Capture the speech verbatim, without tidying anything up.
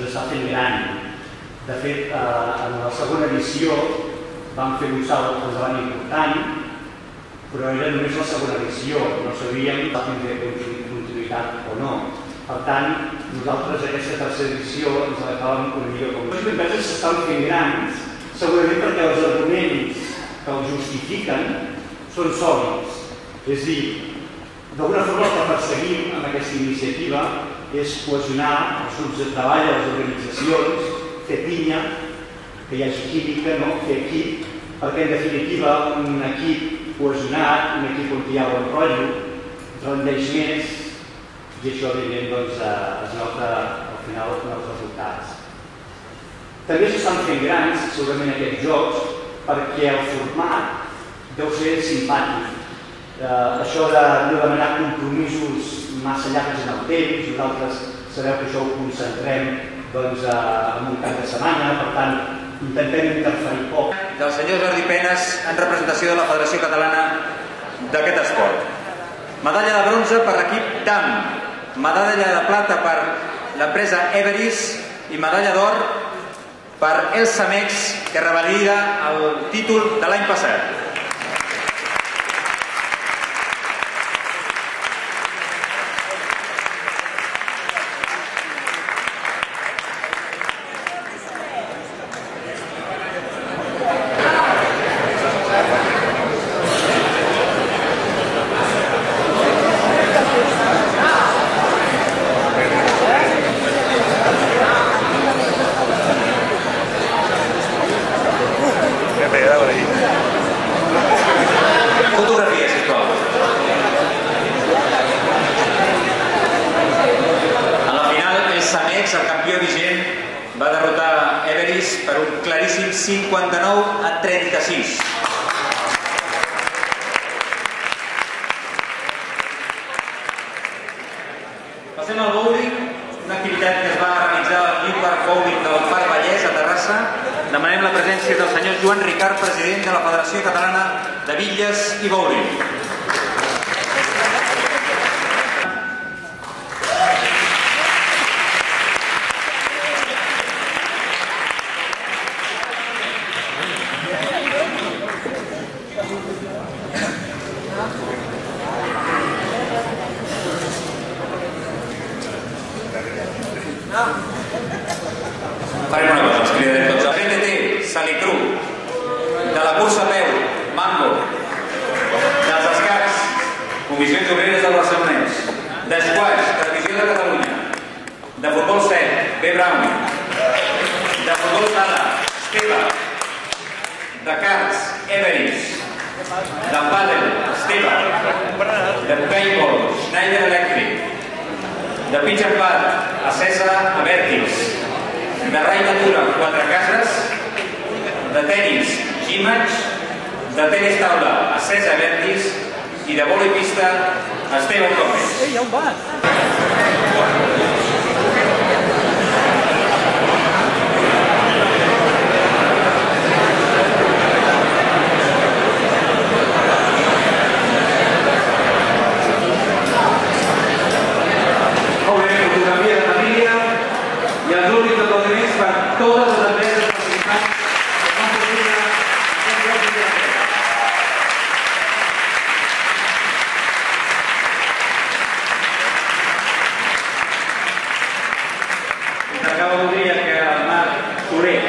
està fent gran. De fet, en la segona edició vam fer un salt endavant important, però era només la segona edició, no sabíem si tindria continuïtat o no. Per tant, nosaltres aquesta tercera edició ens agafàvem una mica com... Les empreses s'estan fent grans, segurament perquè els arguments que els justifiquen són sòlids. És a dir, d'alguna forma el que perseguim amb aquesta iniciativa és cohesionar els grups de treball, les organitzacions, fer pinya, que hi hagi química, fer equip, perquè en definitiva un equip cohesionat, un equip on hi ha bon rotllo, rendeix més i això evidentment es nota al final en els resultats. També s'estan fent grans, segurament aquests jocs, perquè el format deu ser simpàtic. Això de no demanar compromisos massa llargs en el temps, nosaltres sabeu que això ho concentrem en un cap de setmana, per tant intentem interferir poc. Del senyor Jordi Penes en representació de la Federació Catalana d'aquest esport. Medalla de bronze per l'equip D A M, medalla de plata per l'empresa Everis i medalla d'or per el Samex, que revalida el títol de l'any passat. Fotografia, sisplau. En la final, el Samex, el campió vigent, va derrotar Everis per un claríssim cinquanta-nou a trenta-sis. Passem al bowling, una activitat que es va realitzar al New Park Bowling del Parc Vallès, a Terrassa. Demanem la presència del senyor Joan Ricard, president de la Federació Catalana de Bitlles i Bowling. Farem una cosa, els cridarem tots. El B T T, Salicru, de la cursa a peu, Mambo, dels escacs, Comissions Obreres del Barcelonès, d'esquaix, Televisió de Catalunya, de futbol set, B. Brown, de futbol sala, Esteve, de karts, Everis, de pàdel, Esteve, de paintball, Schneider Electric, de pitch and pad, a Cesa, a Vertis, de rai natura, Quatre Cases, de tenis, Gimage, de tenis taula, a Cesa Vertis i de vòlei pista, Esteve Gómez. Ei, on vas? Totes les empreses participants que fan possible aquest lloc de treball. Acaba voldria que el Marc Soler